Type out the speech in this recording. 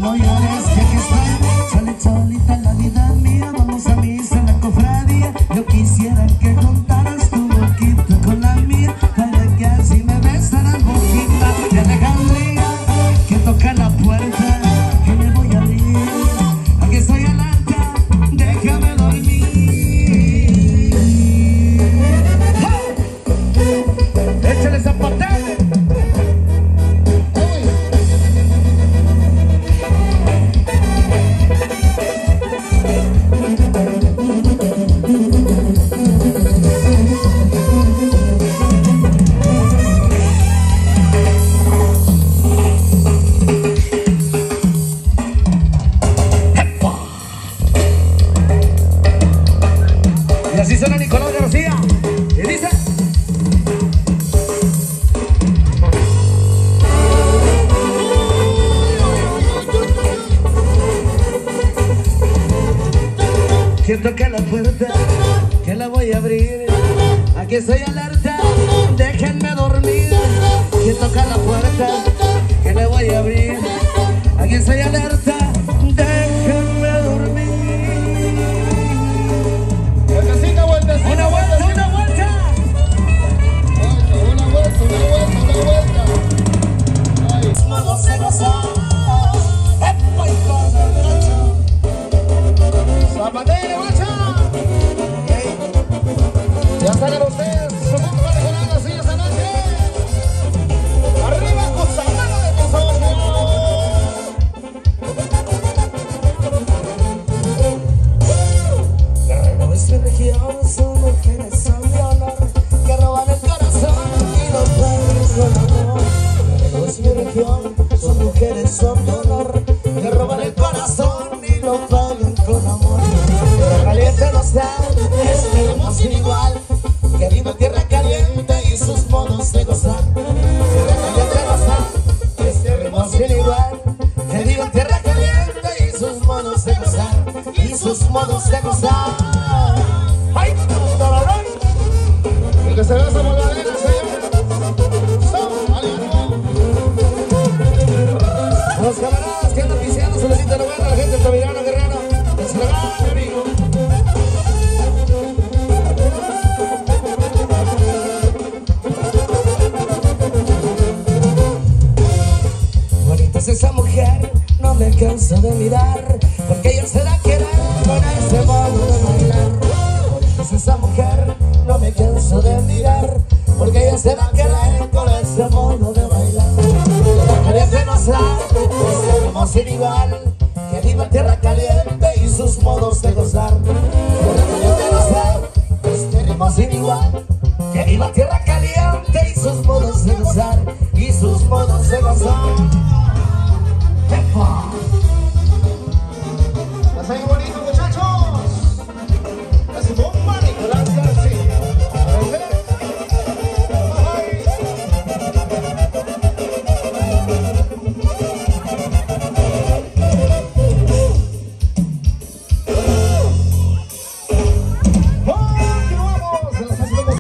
no llores que aquí estoy. Sale solita la vida mía, vamos a misa en la cofradía. Yo quisiera que juntaras tu boquita con la mía, para que así me besaras boquita de Alejandría, que toca la puerta, que le voy a abrir. Aquí estoy al alta, déjame dormir. ¡Oh! ¡Échale zapatel! Y así suena Nicolás García. Y dice: ¿quién toca la puerta? Que la voy a abrir. Aquí estoy alerta, déjenme dormir. ¿Quién toca la puerta? Que la voy a abrir. Aquí estoy alerta, déjenme dormir. Vueltecita, vueltecita. Una vuelta, una vuelta. Una vuelta, una vuelta, una vuelta. Ay. Modo se gozó. Epa y con el derecho. Zapatero, guacha. Ya salen ustedes. Su mundo va a decorar así esta noche. Arriba con Sabana de Tesorio. De nuestra región son mujeres, son de honor, que roban el corazón y lo pagan con amor. De nuestra región son mujeres, son de honor, que roban el corazón y lo pagan con amor. Tierra caliente nos da este ritmo sin igual, que viva tierra caliente y sus modos de gozar. Tierra caliente nos da este ritmo sin igual, que viva tierra caliente y sus modos de gozar, y sus modos de gozar. ¡Ay! Y que se vea esa voladera, señores. A los camaradas que andan piseando su besito de a la gente de Tavirano Guerrero, que se lo gane, amigo. Bonita es esa mujer, no me canso de mirar, porque ella se da querer con ese modo de bailar. Bonita es esa mujer, no me canso de mirar, porque ella se da querer con ese modo de bailar. Tierra caliente nos da ese ritmo sin igual, que viva tierra caliente y sus modos de gozar. Tierra caliente nos da este ritmo sin igual, que viva tierra caliente y sus modos de gozar, y sus modos de gozar. ¡Epa! La seguimos.